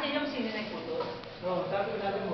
yun yung sino nagputol. No, sabi ko natin